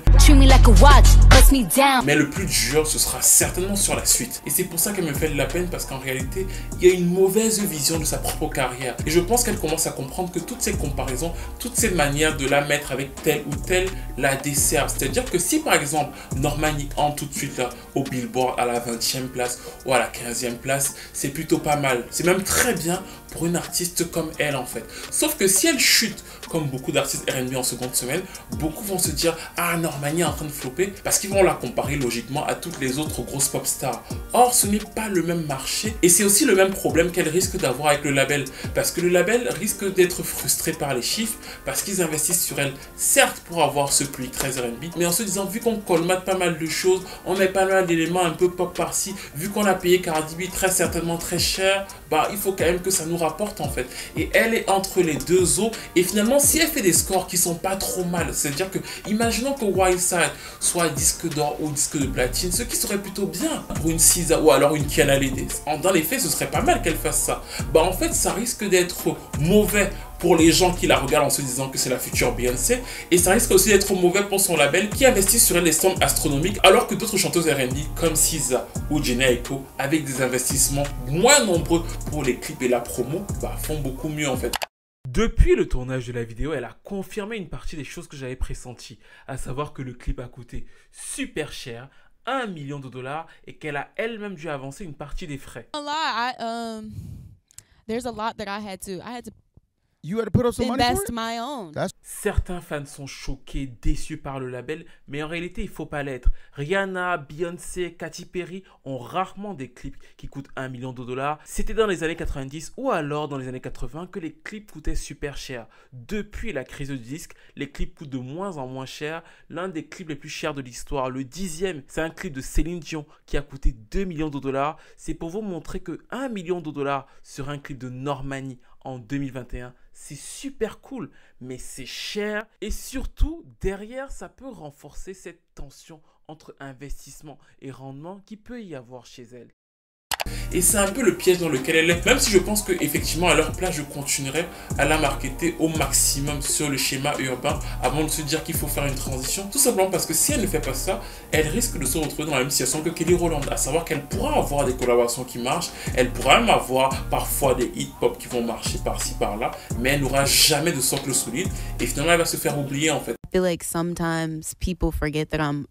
mais le plus dur ce sera certainement sur la suite et c'est pour ça qu'elle me fait de la peine parce qu'en réalité il y a une mauvaise vision de sa propre carrière et je pense qu'elle commence à comprendre que toutes ces comparaisons, toutes ces manières de la mettre avec telle ou telle la desservent. C'est à dire que si par exemple Normani entre tout de suite là au Billboard à la 20e place ou à la 15e place, c'est plutôt pas mal, c'est même très bien pour une artiste comme elle en fait. Sauf que si elle chute comme beaucoup d'artistes R&B en seconde semaine, beaucoup vont se dire ah Normani est en train de flopper parce qu'ils vont la comparer logiquement à toutes les autres grosses pop stars. Or ce n'est pas le même marché et c'est aussi le même problème qu'elle risque d'avoir avec le label parce que le label risque d'être frustré par les chiffres parce qu'ils investissent sur elle, certes pour avoir ce public très R&B, mais en se disant vu qu'on colmate pas mal de choses, on met pas mal d'éléments un peu pop par-ci, vu qu'on a payé Cardi B très certainement très cher, bah il faut quand même que ça nous rapporte en fait. Et elle est entre les deux eaux. Et finalement, si elle fait des scores qui sont pas trop mal, c'est-à-dire que, imaginons que Wildside soit disque d'or ou disque de platine, ce qui serait plutôt bien pour une SZA ou alors une Kiana Ledé. Dans les faits, ce serait pas mal qu'elle fasse ça. Bah en fait, ça risque d'être mauvais pour les gens qui la regardent en se disant que c'est la future Beyoncé, et ça risque aussi d'être mauvais pour son label qui investit sur elle des sommes astronomiques, alors que d'autres chanteuses R&B comme SZA ou Jhené Aiko, avec des investissements moins nombreux pour les clips et la promo, bah, font beaucoup mieux en fait. Depuis le tournage de la vidéo, elle a confirmé une partie des choses que j'avais pressenties, à savoir que le clip a coûté super cher, 1 million de dollars, et qu'elle a elle-même dû avancer une partie des frais. There's a lot that I had to You had to put up some money for invest it? my own. Certains fans sont choqués, déçus par le label, mais en réalité, il ne faut pas l'être. Rihanna, Beyoncé, Katy Perry ont rarement des clips qui coûtent 1 million de dollars. C'était dans les années 90 ou alors dans les années 80 que les clips coûtaient super cher. Depuis la crise du disque, les clips coûtent de moins en moins cher. L'un des clips les plus chers de l'histoire, le 10e, c'est un clip de Céline Dion qui a coûté 2 millions de dollars. C'est pour vous montrer que 1 million de dollars sur un clip de Normani en 2021, c'est super cool, mais c'est cher. Et surtout, derrière, ça peut renforcer cette tension entre investissement et rendement qui peut y avoir chez elle. Et c'est un peu le piège dans lequel elle est. Même si je pense qu'effectivement, à leur place, je continuerai à la marketer au maximum sur le schéma urbain avant de se dire qu'il faut faire une transition. Tout simplement parce que si elle ne fait pas ça, elle risque de se retrouver dans la même situation que Kelly Rowland. À savoir qu'elle pourra avoir des collaborations qui marchent, elle pourra même avoir parfois des hip-hop qui vont marcher par-ci, par-là, mais elle n'aura jamais de socle solide et finalement, elle va se faire oublier en fait. I feel like sometimes people forget that I'm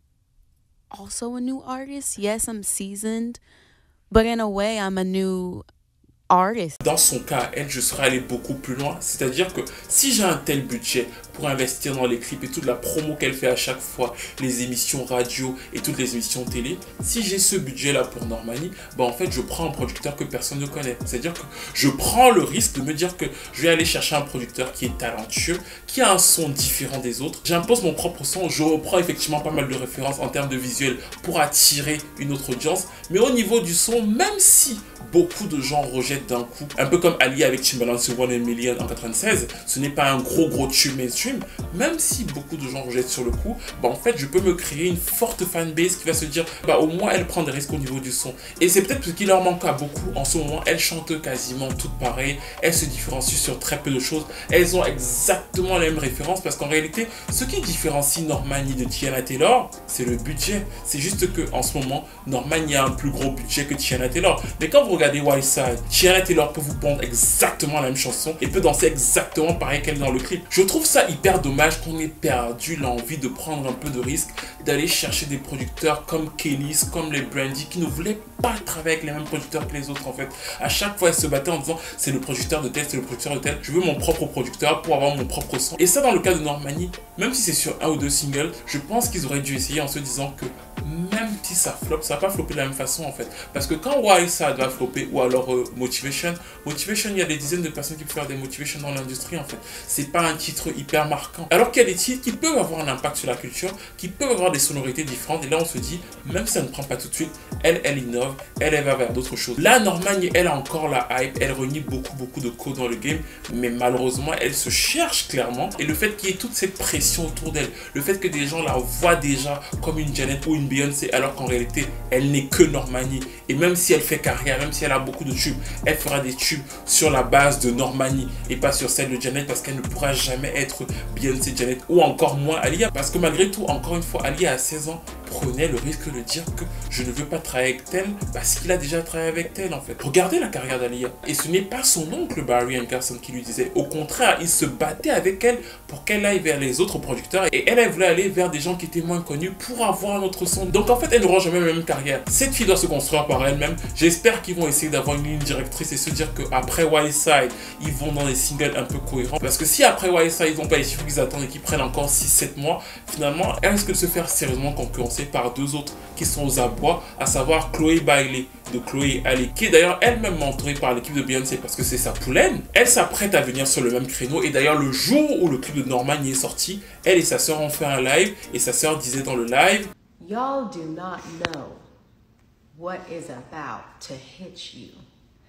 also a new artist. Yes, I'm seasoned, but in a way, I'm a new artist. Dans son cas, elle, je serais allé beaucoup plus loin. C'est-à-dire que si j'ai un tel budget pour investir dans les clips et toute la promo qu'elle fait à chaque fois, les émissions radio et toutes les émissions télé, si j'ai ce budget-là pour Normani, bah en fait, je prends un producteur que personne ne connaît. C'est-à-dire que je prends le risque de me dire que je vais aller chercher un producteur qui est talentueux, qui a un son différent des autres. J'impose mon propre son, je reprends effectivement pas mal de références en termes de visuel pour attirer une autre audience. Mais au niveau du son, même si beaucoup de gens rejettent d'un coup, un peu comme Ali avec Timbaland sur One in Million en 96, ce n'est pas un gros tube mainstream, même si beaucoup de gens rejettent sur le coup, bah en fait je peux me créer une forte fanbase qui va se dire bah au moins elle prend des risques au niveau du son. Et c'est peut-être ce qui leur manque à beaucoup en ce moment. Elles chantent quasiment toutes pareilles, elles se différencient sur très peu de choses, elles ont exactement les mêmes références parce qu'en réalité ce qui différencie Normani de Teyana Taylor, c'est le budget. C'est juste que en ce moment Normani a un plus gros budget que Teyana Taylor, mais quand vous regardez Wildside, Teyana Taylor peut vous pondre exactement la même chanson et peut danser exactement pareil qu'elle dans le clip. Je trouve ça hyper dommage qu'on ait perdu l'envie de prendre un peu de risque, d'aller chercher des producteurs comme Kellys, comme les Brandy qui ne voulaient pas travailler avec les mêmes producteurs que les autres en fait. À chaque fois, elles se battaient en disant c'est le producteur de tel, c'est le producteur de tel. Je veux mon propre producteur pour avoir mon propre son. Et ça, dans le cas de Normani, même si c'est sur 1 ou 2 singles, je pense qu'ils auraient dû essayer en se disant que même si ça floppe, ça va pas flopper de la même façon en fait. Parce que quand Wildside va flopper ou alors Motivation, il y a des dizaines de personnes qui peuvent faire des Motivation dans l'industrie en fait. C'est pas un titre hyper marquant. Alors qu'il y a des titres qui peuvent avoir un impact sur la culture, qui peuvent avoir des sonorités différentes. Et là on se dit, même si ça ne prend pas tout de suite, elle innove, elle va vers d'autres choses. Là Normani, elle a encore la hype, elle renie beaucoup de codes dans le game, mais malheureusement elle se cherche clairement. Et le fait qu'il y ait toute cette pression autour d'elle, le fait que des gens la voient déjà comme une Janet ou une Beyoncé, alors qu'en réalité elle n'est que Normani. Et même si elle fait carrière, même si elle a beaucoup de tubes, elle fera des tubes sur la base de Normani et pas sur celle de Janet, parce qu'elle ne pourra jamais être Beyoncé, Janet ou encore moins Aaliyah. Parce que malgré tout, encore une fois, Aaliyah à 16 ans prenait le risque de dire que je ne veux pas travailler avec tel parce qu'il a déjà travaillé avec tel en fait. Regardez la carrière d'Aaliyah. Et ce n'est pas son oncle Barry Hankerson qui lui disait. Au contraire, il se battait avec elle pour qu'elle aille vers les autres producteurs. Et elle voulait aller vers des gens qui étaient moins connus pour avoir un autre son. Donc en fait, elle n'aura jamais la même carrière. Cette fille doit se construire par elle-même. J'espère qu'ils vont essayer d'avoir une ligne directrice et se dire qu'après Wildside, ils vont dans des singles un peu cohérents. Parce que si après Wildside, ils n'ont pas les chiffres qu'ils attendent et qu'ils prennent encore 6-7 mois, finalement, elle risque de se faire sérieusement concurrencer par deux autres qui sont aux abois, à savoir Chloé Bailey de Chloé Halle, qui est d'ailleurs elle-même mentorée par l'équipe de Beyoncé parce que c'est sa poulaine. Elle s'apprête à venir sur le même créneau et d'ailleurs le jour où le clip de Normani est sorti, elle et sa sœur ont fait un live et sa sœur disait dans le live Y'all do not know what is about to hit you.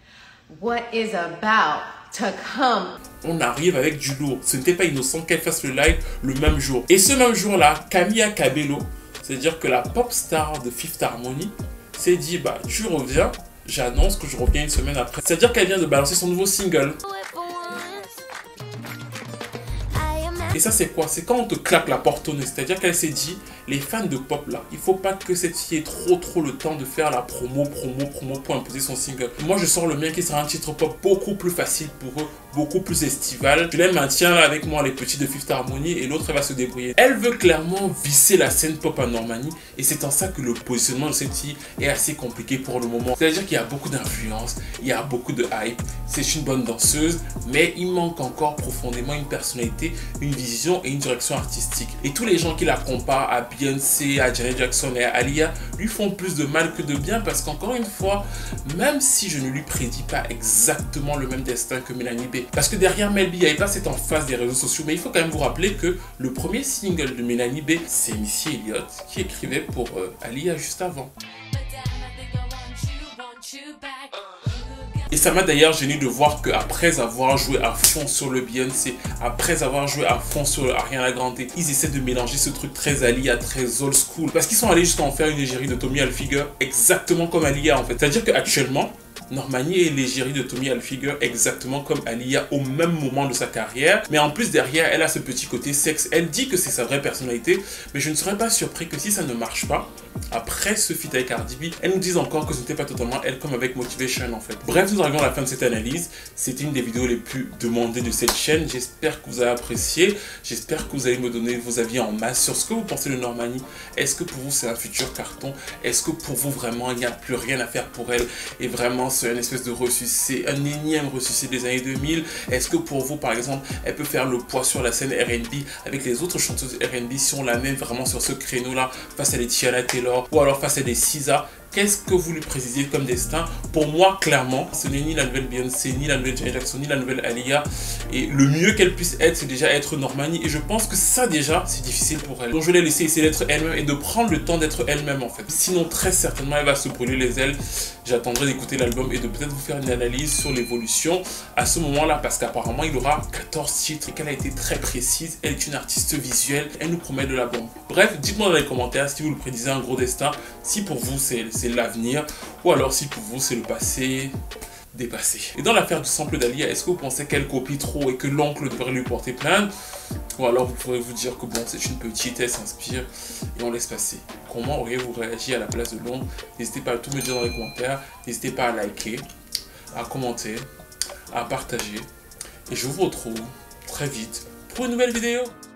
what is about to come. On arrive avec du lourd. Ce n'était pas innocent qu'elle fasse le live le même jour. Et ce même jour-là, Camila Cabello, c'est-à-dire que la pop star de Fifth Harmony, s'est dit, bah tu reviens, j'annonce que je reviens une semaine après. C'est-à-dire qu'elle vient de balancer son nouveau single. Et ça c'est quoi? C'est quand on te claque la porte au nez. C'est-à-dire qu'elle s'est dit, les fans de pop là, il faut pas que cette fille ait trop le temps de faire la promo pour imposer son single. Moi je sors le mien qui sera un titre pop beaucoup plus facile pour eux, beaucoup plus estival. Je les maintiens là avec moi, les petits de Fifth Harmony, et l'autre elle va se débrouiller. Elle veut clairement visser la scène pop en Normandie, et c'est en ça que le positionnement de cette fille est assez compliqué pour le moment. C'est-à-dire qu'il y a beaucoup d'influence, il y a beaucoup de hype, c'est une bonne danseuse, mais il manque encore profondément une personnalité, une vision et une direction artistique. Et tous les gens qui la comparent à Beyoncé, à Janet Jackson et à Aaliyah lui font plus de mal que de bien, parce qu'encore une fois, même si je ne lui prédis pas exactement le même destin que Mélanie B, parce que derrière Mel B, il n'y avait pas cette emphase des réseaux sociaux, mais il faut quand même vous rappeler que le premier single de Mélanie B, c'est Missy Elliott qui écrivait pour Aaliyah juste avant. Et ça m'a d'ailleurs gêné de voir qu'après avoir joué à fond sur le Beyoncé, après avoir joué à fond sur le Ariana Grande, ils essaient de mélanger ce truc très Aaliyah, très old school. Parce qu'ils sont allés jusqu'à en faire une égérie de Tommy Hilfiger, exactement comme Aaliyah en fait. C'est-à-dire qu'actuellement, Normani est l'égérie de Tommy Hilfiger exactement comme Aaliyah au même moment de sa carrière. Mais en plus derrière, elle a ce petit côté sexe. Elle dit que c'est sa vraie personnalité, mais je ne serais pas surpris que si ça ne marche pas, après ce feat avec Cardi B, elle nous dise encore que ce n'était pas totalement elle comme avec Motivation en fait. Bref, nous arrivons à la fin de cette analyse. C'était une des vidéos les plus demandées de cette chaîne. J'espère que vous avez apprécié. J'espère que vous allez me donner vos avis en masse sur ce que vous pensez de Normani. Est-ce que pour vous c'est un futur carton? Est-ce que pour vous vraiment il n'y a plus rien à faire pour elle? Et vraiment c'est une espèce de ressuscité, un énième ressuscité des années 2000? Est-ce que pour vous par exemple elle peut faire le poids sur la scène R&B avec les autres chanteuses R&B si on la met vraiment sur ce créneau là face à des Tiana Taylor ou alors face à des SZA? Qu'est-ce que vous lui précisez comme destin? Pour moi, clairement, ce n'est ni la nouvelle Beyoncé, ni la nouvelle Janet Jackson, ni la nouvelle Aaliyah. Et le mieux qu'elle puisse être, c'est déjà être Normani. Et je pense que ça, déjà, c'est difficile pour elle. Donc, je l'ai laissé essayer d'être elle-même et de prendre le temps d'être elle-même, en fait. Sinon, très certainement, elle va se brûler les ailes. J'attendrai d'écouter l'album et de peut-être vous faire une analyse sur l'évolution à ce moment-là. Parce qu'apparemment, il aura 14 titres et qu'elle a été très précise. Elle est une artiste visuelle. Elle nous promet de la bombe. Bref, dites-moi dans les commentaires si vous le prédisez un gros destin. Si pour vous, c'est l'avenir, ou alors si pour vous c'est le passé dépassé. Et dans l'affaire du sample d'Aaliyah, est-ce que vous pensez qu'elle copie trop et que l'oncle devrait lui porter plainte, ou alors vous pourrez vous dire que bon, c'est une petite, elle s'inspire et on laisse passer? Comment auriez-vous réagi à la place de l'oncle? N'hésitez pas à tout me dire dans les commentaires, n'hésitez pas à liker, à commenter, à partager, et je vous retrouve très vite pour une nouvelle vidéo.